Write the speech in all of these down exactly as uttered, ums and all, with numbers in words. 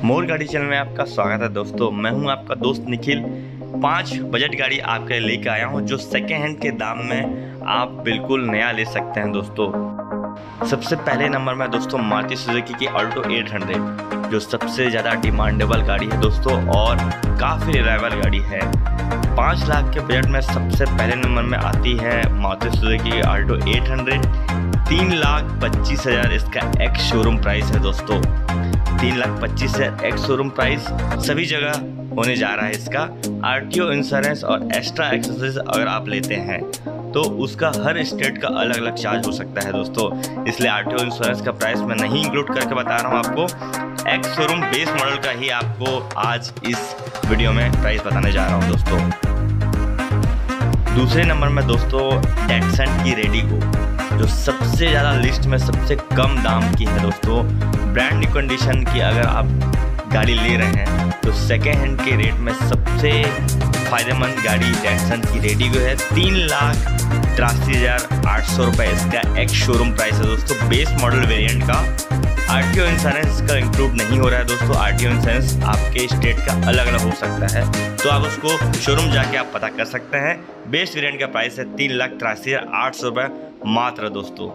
मोर गाड़ी चैनल में आपका स्वागत है दोस्तों। मैं हूं आपका दोस्त निखिल। पांच बजट गाड़ी आपके लिए लेकर आया हूं जो सेकेंड हैंड के दाम में आप बिल्कुल नया ले सकते हैं दोस्तों। सबसे पहले नंबर में दोस्तों मारुति सुजुकी की ऑल्टो आठ सौ, जो सबसे ज़्यादा डिमांडेबल गाड़ी है दोस्तों और काफ़ी रिलायबल गाड़ी है। पाँच लाख के बजट में सबसे पहले नंबर में आती है मारुति सुजुकी की ऑल्टो आठ सौ। तीन लाख पच्चीस हज़ार इसका एक्स शोरूम प्राइस है दोस्तों। तीन लाख पच्चीस हज़ार एक्स शोरूम प्राइस सभी जगह होने जा रहा है इसका। आरटीओ इंश्योरेंस और एक्स्ट्रा एक्सेसरीज अगर आप लेते हैं तो उसका हर स्टेट का अलग अलग चार्ज हो सकता है दोस्तों, इसलिए आरटीओ इंश्योरेंस का प्राइस मैं नहीं इंक्लूड करके बता रहा हूँ आपको। एक्स शोरूम बेस मॉडल का ही आपको आज इस वीडियो में प्राइस बताने जा रहा हूँ दोस्तों। दूसरे नंबर में दोस्तों डेटसन की रेडिगो, जो सबसे ज़्यादा लिस्ट में सबसे कम दाम की है दोस्तों। ब्रांड न्यू कंडीशन की अगर आप गाड़ी ले रहे हैं तो सेकेंड हैंड के रेट में सबसे फायदेमंद गाड़ी डेटसन की रेडिगो है। तीन लाख तिरासी हज़ार आठ सौ रुपये इसका एक्स शोरूम प्राइस है दोस्तों। बेस मॉडल वेरिएंट का आरटीओ इंश्योरेंस का इंक्लूड नहीं हो रहा है दोस्तों। आरटीओ इंश्योरेंस आपके स्टेट का अलग अलग हो सकता है, तो आप उसको शोरूम जाके आप पता कर सकते हैं। बेस वेरिएंट का प्राइस है तीन लाख तिरासी हज़ार आठ सौ रुपये मात्र दोस्तों।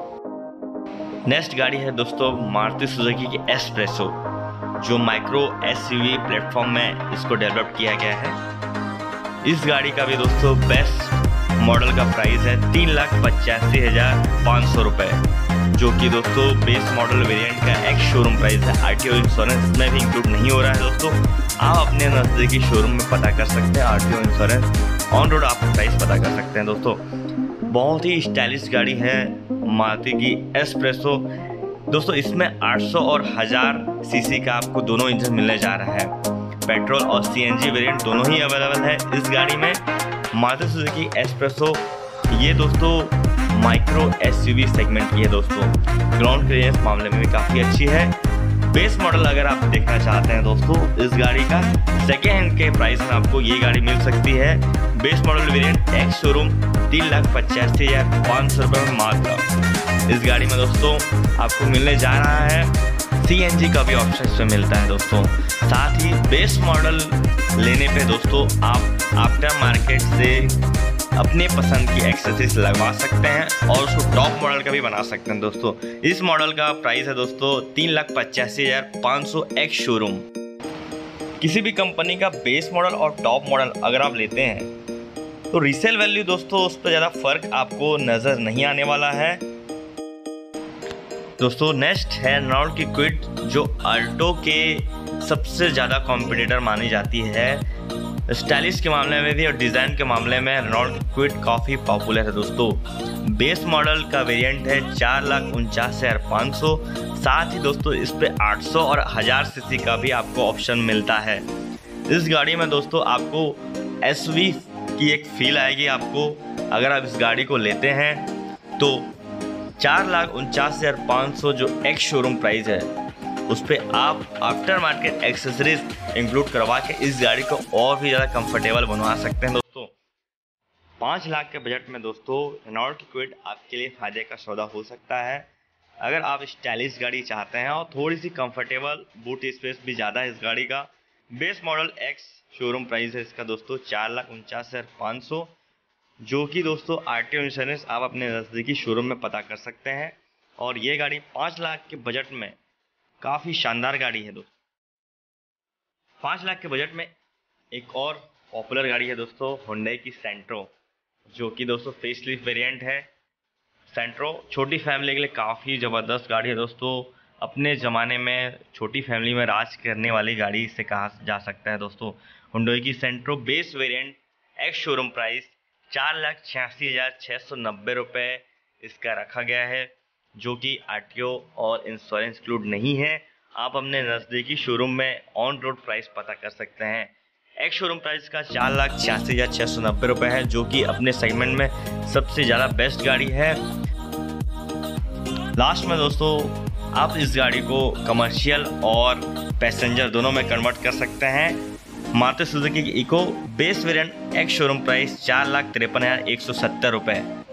नेक्स्ट गाड़ी है दोस्तों मारुति सुजुकी की एस्प्रेसो, जो माइक्रो एसयूवी प्लेटफॉर्म में इसको डेवलप किया गया है। इस गाड़ी का भी दोस्तों बेस्ट मॉडल का प्राइस है तीन लाख पचासी हज़ार पाँच सौ रुपये, जो कि दोस्तों बेस मॉडल वेरिएंट का एक्स शोरूम प्राइस है। आरटीओ इंश्योरेंस में भी इंक्लूड नहीं हो रहा है दोस्तों। आप अपने नज़दीकी शोरूम में पता कर सकते हैं। आरटीओ इंश्योरेंस ऑन रोड आप प्राइस पता कर सकते हैं दोस्तों। बहुत ही स्टाइलिश गाड़ी है मारुति की एस्प्रेसो दोस्तों। इसमें आठ सौ और हज़ार सीसी का आपको दोनों इंजन मिलने जा रहा है। पेट्रोल और सीएनजी वेरिएंट दोनों ही अवेलेबल है इस गाड़ी में। मारुति सुजुकी एस्प्रेसो ये दोस्तों माइक्रो एसयूवी सेगमेंट की है दोस्तों। ग्राउंड क्लियरेंस मामले में भी काफ़ी अच्छी है। बेस मॉडल अगर आप देखना चाहते हैं दोस्तों इस गाड़ी का सेकेंड हैंड के प्राइस में आपको ये गाड़ी मिल सकती है। Base model variant ex showroom तीन लाख पचासी हज़ार पाँच सौ रुपये में मात्र। इस गाड़ी में दोस्तों आपको मिलने जा रहा है सीएनजी का भी ऑप्शन इसमें मिलता है दोस्तों। साथ ही बेस मॉडल लेने पे दोस्तों आप आफ्टर मार्केट से अपने पसंद की एक्सेसरीज लगवा सकते हैं और उसको टॉप मॉडल का भी बना सकते हैं दोस्तों। इस मॉडल का प्राइस है दोस्तों तीन लाख पचासी हज़ार पाँच सौ एक्स शोरूम। किसी भी कंपनी का बेस मॉडल और टॉप मॉडल अगर आप लेते हैं तो रीसेल वैल्यू दोस्तों उस पर ज़्यादा फर्क आपको नज़र नहीं आने वाला है दोस्तों। नेक्स्ट है रेनॉल्ट की क्विड, जो अल्टो के सबसे ज़्यादा कॉम्पिटिटर मानी जाती है। स्टाइलिश के मामले में भी और डिज़ाइन के मामले में रेनॉल्ट की क्विड काफ़ी पॉपुलर है दोस्तों। बेस मॉडल का वेरिएंट है चार लाख उनचास हज़ार पाँच सौ। साथ ही दोस्तों इस पे आठ सौ और हज़ार सीसी का भी आपको ऑप्शन मिलता है। इस गाड़ी में दोस्तों आपको एसयूवी की एक फील आएगी आपको अगर आप इस गाड़ी को लेते हैं तो। चार लाख उनचास हज़ार पाँच सौ जो एक्स शोरूम प्राइस है उस पर आप आफ्टर मार्केट एक्सेसरीज इंक्लूड करवा के इस गाड़ी को और भी ज़्यादा कंफर्टेबल बनवा सकते हैं दोस्तों। पाँच लाख के बजट में दोस्तों रेनॉल्ट की क्विड आपके लिए फ़ायदे का सौदा हो सकता है अगर आप स्टाइलिश गाड़ी चाहते हैं और थोड़ी सी कंफर्टेबल, बूट स्पेस भी ज़्यादा है इस गाड़ी का। Base model ex showroom price है इसका दोस्तों चार लाख उनचास हज़ार पाँच सौ, जो कि दोस्तों आरटीओ इंश्योरेंस आप अपने नज़दीकी शोरूम में पता कर सकते हैं। और ये गाड़ी पाँच लाख के बजट में काफ़ी शानदार गाड़ी है दोस्तों। पाँच लाख के बजट में एक और पॉपुलर गाड़ी है दोस्तों हुंडई की सेंट्रो, जो कि दोस्तों फेसलिफ्ट वेरिएंट है। सेंट्रो छोटी फैमिली के लिए काफ़ी ज़बरदस्त गाड़ी है दोस्तों। अपने ज़माने में छोटी फैमिली में राज करने वाली गाड़ी से कहा जा सकता है दोस्तों। हुंडई की Santro base variant ex showroom price चार लाख छियासी हज़ार छः सौ नब्बे रुपये इसका रखा गया है, जो कि आरटीओ और इंश्योरेंस इंक्लूड नहीं है। आप अपने नज़दीकी शोरूम में ऑन रोड प्राइस पता कर सकते हैं। एक्स शोरूम प्राइस का चार लाख छियासी हज़ार छः सौ नब्बे रुपये है, जो कि अपने सेगमेंट में सबसे ज़्यादा बेस्ट गाड़ी है। लास्ट में दोस्तों आप इस गाड़ी को कमर्शियल और पैसेंजर दोनों में कन्वर्ट कर सकते हैं। मारुति सुजुकी की Eeco base variant ex showroom price चार लाख तिरपन हज़ार एक सौ सत्तर रुपये।